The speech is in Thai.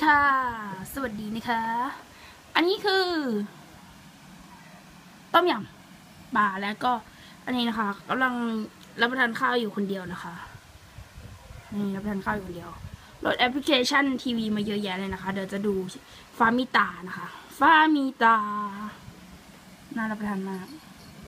ค่ะสวัสดีนะคะอันนี้คือต้มยำปลาแล้วก็อันนี้นะคะกำลังรับประทานข้าวอยู่คนเดียวนะคะนี่รับประทานข้าวอยู่คนเดียวโหลดแอปพลิเคชันทีวีมาเยอะแยะเลยนะคะเดี๋ยวจะดูฟาร์มิตานะคะฟาร์มิตาน่ารับประทานมาก